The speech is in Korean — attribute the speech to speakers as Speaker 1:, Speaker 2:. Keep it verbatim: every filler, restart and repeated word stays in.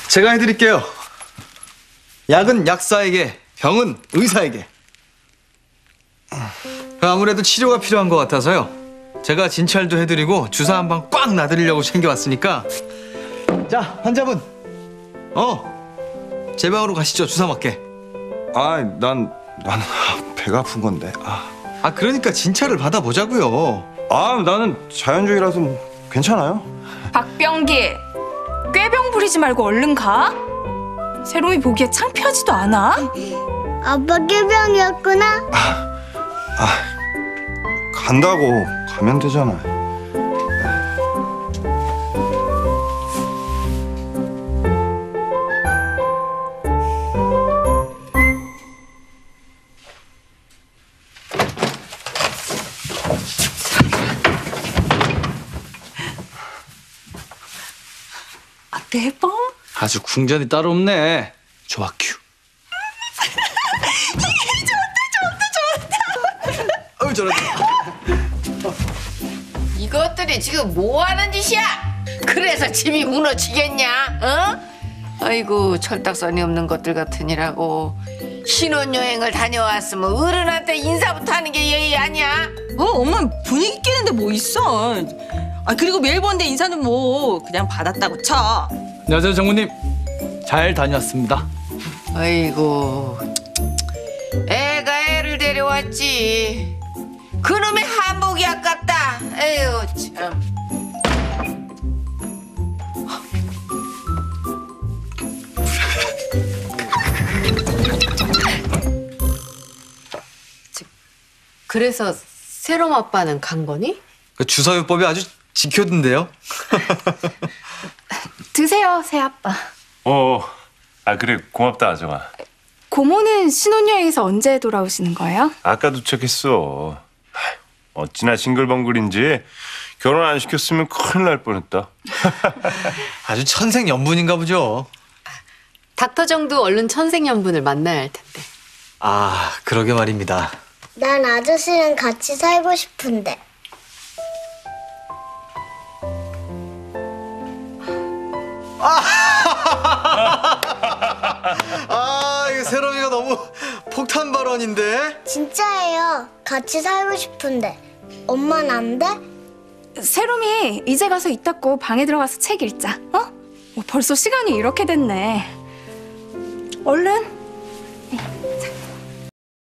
Speaker 1: 제가 해드릴게요. 약은 약사에게, 병은 의사에게. 아무래도 치료가 필요한 것 같아서요. 제가 진찰도 해드리고 주사 한 방 꽉 놔드리려고 챙겨왔으니까. 자, 환자분. 어, 제 방으로 가시죠. 주사 맞게.
Speaker 2: 아, 난, 난 배가 아픈 건데. 아,
Speaker 1: 아, 그러니까 진찰을 받아보자고요.
Speaker 2: 아 나는 자연주의라서 뭐 괜찮아요.
Speaker 3: 박병기, 꾀병 부리지 말고 얼른 가. 세롬이 보기에 창피하지도 않아?
Speaker 4: 아빠 꾀병이었구나.
Speaker 2: 아, 간다고 가면 되잖아요.
Speaker 3: 대박.
Speaker 1: 아주 궁전이 따로 없네. 좋아, 큐. 좋다, 좋다, 좋다. 어우, 저런다.
Speaker 5: 이것들이 지금 뭐 하는 짓이야? 그래서 집이 무너지겠냐? 어? 아이고 철딱선이 없는 것들 같으니라고. 신혼여행을 다녀왔으면 어른한테 인사부터 하는 게 예의 아니야?
Speaker 6: 어, 엄마 분위기 깨는데 뭐 있어. 아, 그리고 매일 보는데 인사는 뭐 그냥 받았다고 쳐.
Speaker 1: 안녕하세요, 장모님. 잘 다녀왔습니다.
Speaker 5: 아이고 애가 애를 데려왔지. 그놈의 한복이 아깝다. 에휴 참.
Speaker 7: 그래서 세롬 아빠는 간 거니?
Speaker 1: 그 주사요법이 아주 지켜둔대요.
Speaker 3: 드세요, 새아빠.
Speaker 8: 어, 아 그래 고맙다 아정아.
Speaker 3: 고모는 신혼여행에서 언제 돌아오시는 거예요?
Speaker 8: 아까 도착했어. 어찌나 싱글벙글인지 결혼 안 시켰으면 큰일 날 뻔했다.
Speaker 1: 아주 천생연분인가 보죠.
Speaker 7: 닥터정도 얼른 천생연분을 만나야 할 텐데.
Speaker 1: 아, 그러게 말입니다.
Speaker 4: 난 아저씨랑 같이 살고 싶은데.
Speaker 1: 아, 이거 세롬이가 너무 폭탄 발언인데?
Speaker 4: 진짜예요. 같이 살고 싶은데. 엄마는 안 돼?
Speaker 3: 세롬이 이제 가서 이 닦고 방에 들어가서 책 읽자. 어? 어, 벌써 시간이 이렇게 됐네. 얼른.